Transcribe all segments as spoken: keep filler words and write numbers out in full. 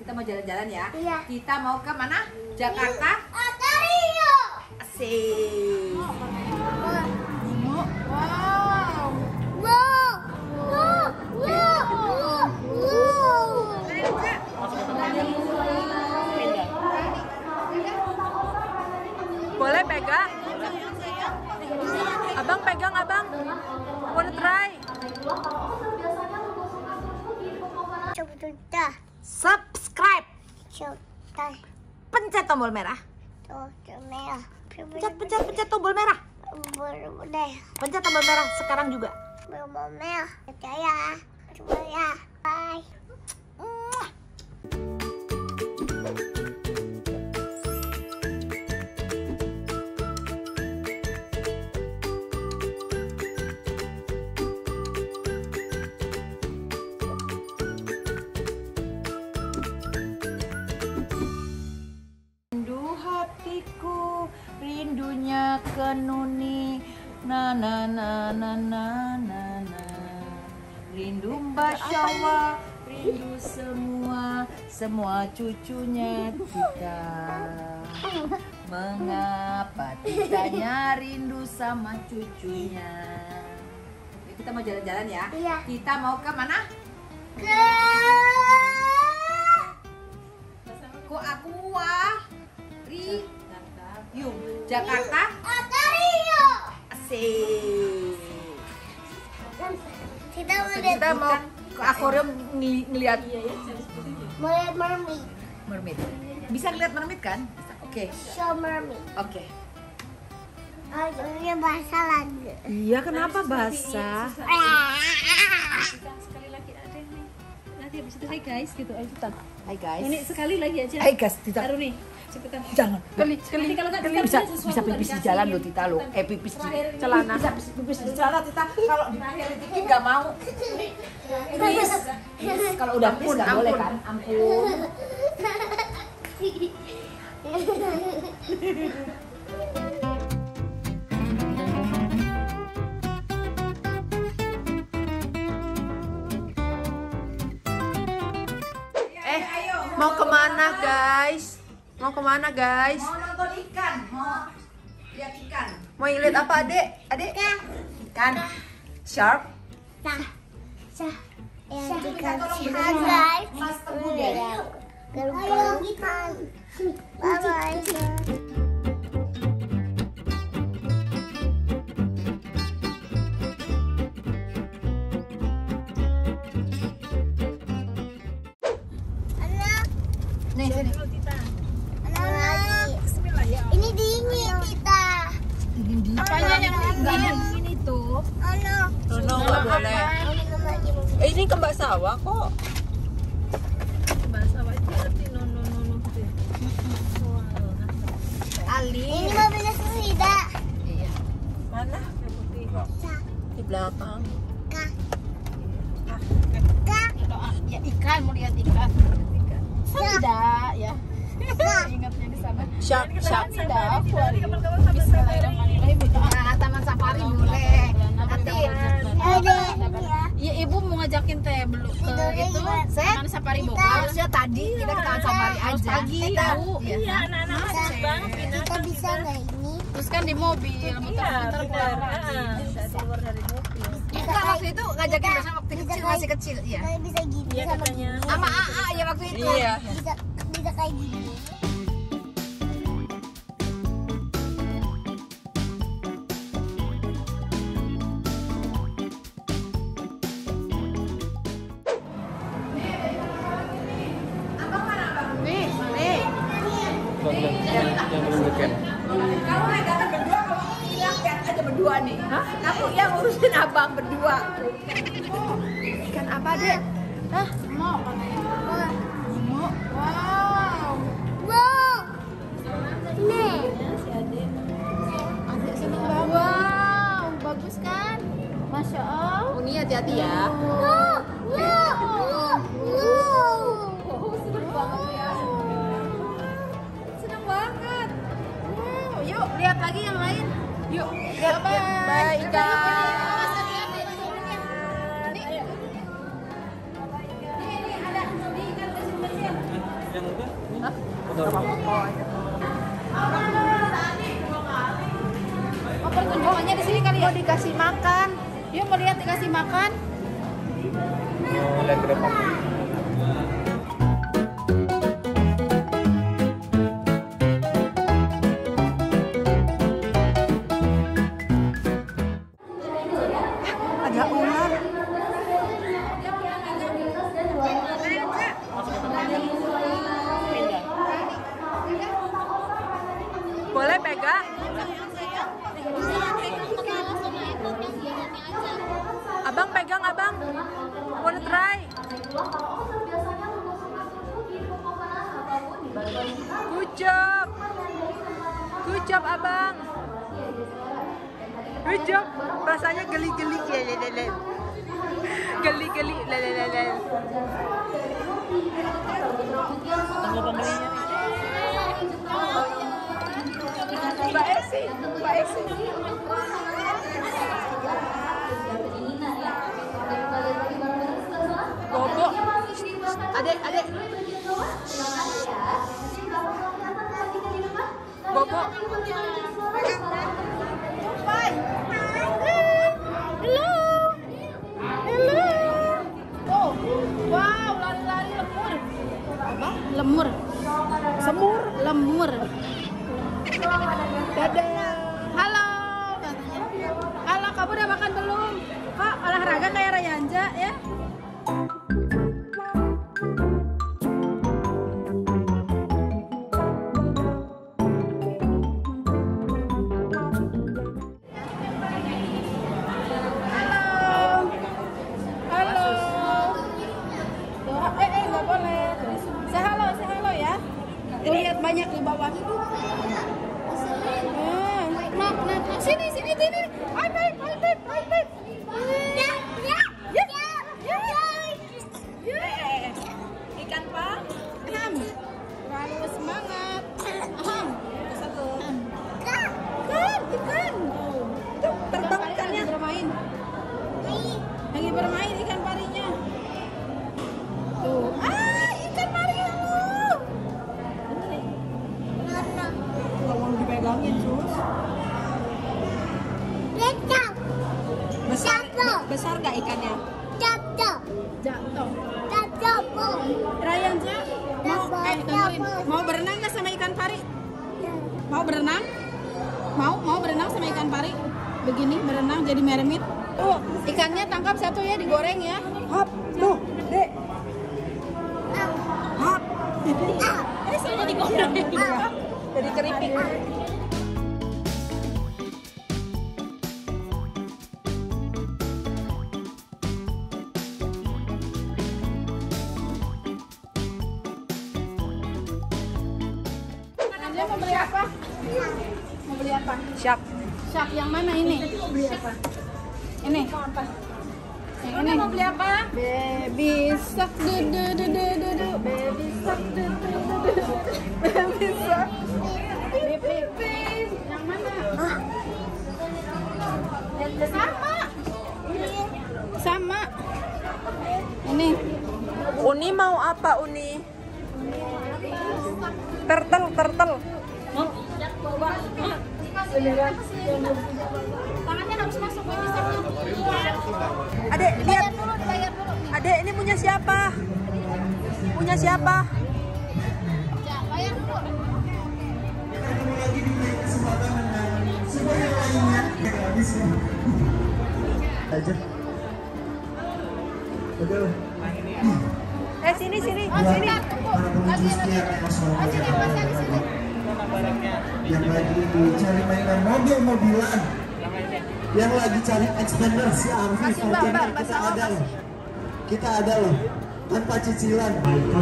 Kita mau jalan-jalan ya. Iya. Kita mau ke mana? Jakarta. Ontario. Asik. Wow. Wow. Wow. Wow. Wow. Wow. Boleh pegang? Abang pegang, abang. Wanna try? Coba Subscribe. coba Pencet tombol merah. coba merah. Pencet, pencet, pencet tombol merah. Boleh. Pencet tombol merah sekarang juga. Belum merah. Percaya. Coba ya. Bye. Rindu hatiku, rindunya ke Nuni. Na na na na na na na. Rindu Mbak Syawa, rindu semua, semua cucunya kita. Mengapa titanya rindu sama cucunya? Kita mau jalan-jalan ya. Iya. Kita mau ke mana? Ke Ko Aqua Ri Yum Jakarta. Ontario. Asik. Kita mau Kita mau ke akuarium ng- ngeliat melihat mermaid. mermaid. Bisa ngeliat mermaid kan? Bisa. Oke. Show mermaid. Oke. Oh, jadinya bahasa lagi. Iya, kenapa basah? Sekali lagi ada nih. Nanti habis itu hai guys gitu ayo cepetan. Hai guys. Ini sekali lagi aja. Hai guys, Tita. Taruh nih. Cepetan. Jangan. Kali, kali, Nanti kalau nggak kali dikasih bisa sesuatu bisa nggak pipis di dikasih, jalan ya. loh, Tita lo. Eh pipis di Terakhir ini. celana. Bisa pipis di celana, Tita. Kalau di nggak mau. Please. Please. Kalau udah pipis nggak boleh kan? Ampun. Eh, mau kemana guys? Mau kemana guys? Mau nonton ikan, mau lihat ikan. Mau lihat apa adek? Adek? Ikan. Shark. Nah, sah. Yang Minta tolong dikasih beliin guys. Mas Teguh deh. Ayo kita. Bye bye. Anak, Nih sini. anak. Ini dingin kita. Apanya yang dingin itu? Anak. Nono nggak boleh. Eh, ini kembang sawah kok. Bahasa wajib arti no no no no. Ali. Ini mobilnya Susida. Iya. Mana? Di belakang. Kak. Ah, Kak. Ya ikan mau lihat ikan. Tidak ya. Kak. Ingatnya di sana. Shark, shark. Tidak. Bismillahirrahmanirrahim. Ah, Taman Safari boleh. Nanti Ada ya. iya ibu mau ngajakin teh belum ke Tidurnya itu gimana? Taman Safari Kita- Bogor. Harusnya tadi kita ke Taman Safari aja. Pagi tahu. Iya, anak-anak Kita, kita bisa nggak ini? Terus kan di mobil, muter-muter keluar lagi. Keluar dari mobil. Enggak, waktu itu ngajakin besok waktu Bisa kecil kayak- masih kecil, iya. Kita bisa gini sama gini. Sama A A ya waktu itu. Iya. Bisa bisa kayak gini. Nih, nih. Yang belum weekend. Kamu pegangan berdua, kamu hilang lihat aja berdua nih. Hah? Kamu yang ngurusin abang berdua. Ikan apa deh? Hah? Mau Mau. Wow. Wow. Nih. Adek seneng banget. Wow, bagus kan? Masya Allah. Oh, ini hati-hati ya. Wow. Wow. Wow. Oh, seneng banget ya. Seneng banget. Wow, yuk lihat lagi yang lain. Yuk, lihat. Bye, ikan. Nih, nih ada di ikan kecil-kecil. Yang udah? Hah? Udah. Oh, pertunjukannya di sini kali ya? Mau dikasih makan. Yuk mau lihat dikasih makan. Mau lihat ke depan. Ada ular. Boleh pegang? Abang pegang, abang. Wanna try? Good job. Good job, abang. Good job. Rasanya geli-geli. Lelelele. Geli-geli. Lelelele. Tunggu pembelinya. Mbak Esi, Mbak Esi. Bobo. Adek, adek. Bobo. Bye. Hello. Hello. Oh, wow, lari-lari lemur. Apa? Lemur. Semur, lemur. Dadah. Halo, katanya. Halo, kamu udah makan belum? Kok olahraga kayak Rayanja ya? Halo. Doa, eh, eh, nggak boleh. Say halo, say halo ya. Tuh, lihat banyak di bawah. Eh, nah, nah, nah, sini, sini, sini. High five, high five, high five. Ya, ya, ya, ya, ya. Ikan pak, enam. Terlalu semangat. Aham. Satu. Ikan, ikan. Tuh, terbang ikannya. Bermain. Lagi bermain ikan parinya. Tuh, ah, ikan pari lu. Nggak mau dipegangin, sus. Besar, besar nggak ikannya? Jatuh. Rayanja, mau eh tungguin. Mau berenang nggak sama ikan pari? Mau berenang? Mau mau berenang sama ikan pari? Begini berenang jadi mermaid. Tuh, ikannya tangkap satu ya, digoreng ya. Hop, tuh, dek. Hop. Eh, saya digoreng. Jadi keripik. Anda mau beli apa? Mau beli apa? Siap. Syak yang mana ini? Beli apa? Ini. Yang ini mau beli apa? Baby shark du du du du du du. Baby shark du du du du. Baby shark. Bip bip bip. Yang mana? Ah. Sama. Sama. Ini. Uni mau apa, Uni? Turtle, turtle. Tangannya harus masuk baby sharknya. Adek, lihat. Bayar dulu, bayar dulu. Adek, ini punya siapa? Punya siapa? Ya, bayar dulu. aja. Udah. Eh, sini, sini, Oh, sini. sebentar, tunggu. Lagi, lagi. Oh, sini, Mas, di sini. Yang lagi cari mainan mobil-mobilan, yang lagi cari expander si Arfi Kasih, Mbak, Fortuner, Mbak, kita Mbak, ada kasih. loh, kita ada loh tanpa cicilan.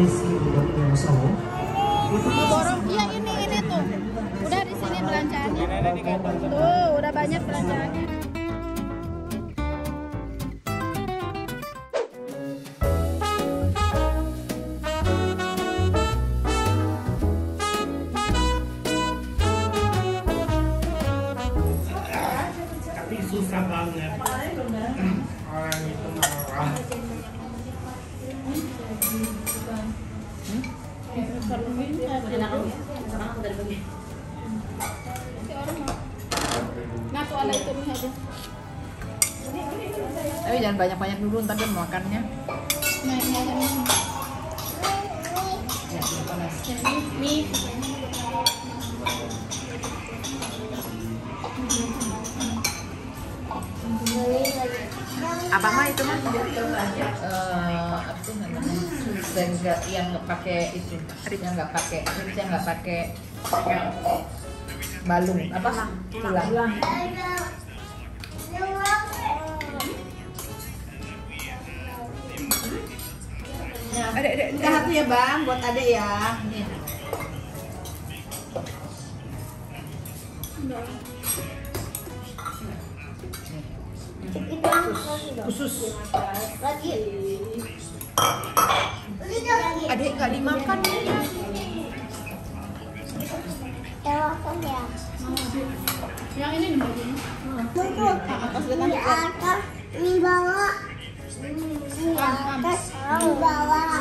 Borong, iya ini ini tuh. Udah di sini belanjaannya. Tuh, udah banyak belanjaannya. Tapi susah banget. Orang itu marah. Nah, tuh ada itu nih aja. Tapi jangan banyak-banyak dulu, ntar dia mau makannya. Nah, ini ada nih. Ya, panas. Nih. Apa mah itu mah? Eh, apa sih namanya? Dan nggak yang nggak pakai itu, yang nggak pakai, yang nggak pakai balung, apa? Tulang. Nah, adek, adek, kita satu ya bang, buat adek ya. Nih. Khusus. Lagi. Adek nggak dimakan nih. Telepon ya. Yang ini nih bajunya. Tunggu. Atas Di atas, di bawah. Di atas, di bawah.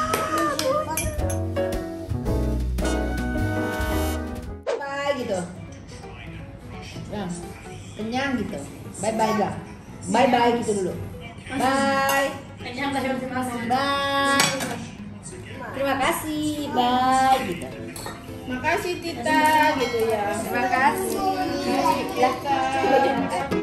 Bye gitu. Nah, kenyang gitu. Bye bye bang. Bye bye gitu dulu. Bye. Kenyang dah yang masih. Bye. Terima kasih. Bye gitu. Makasih Tita gitu ya. Terima kasih. Makasih Tita.